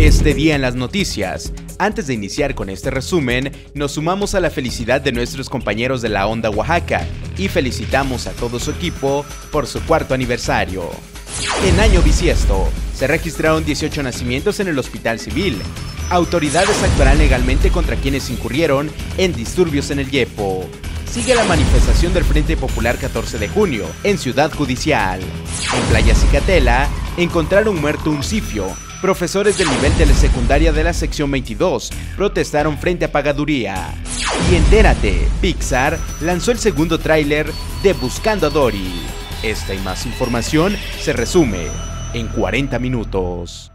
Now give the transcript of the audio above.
Este día en las noticias. Antes de iniciar con este resumen, nos sumamos a la felicidad de nuestros compañeros de la Onda Oaxaca y felicitamos a todo su equipo por su cuarto aniversario. En año bisiesto, se registraron 18 nacimientos en el Hospital Civil. Autoridades actuarán legalmente contra quienes incurrieron en disturbios en el Yepo. Sigue la manifestación del Frente Popular 14 de junio en Ciudad Judicial. En Playa Cicatela, encontraron muerto un cifio. Profesores del nivel telesecundaria de la sección 22 protestaron frente a Pagaduría. Y entérate, Pixar lanzó el segundo tráiler de Buscando a Dory. Esta y más información se resume en 40 minutos.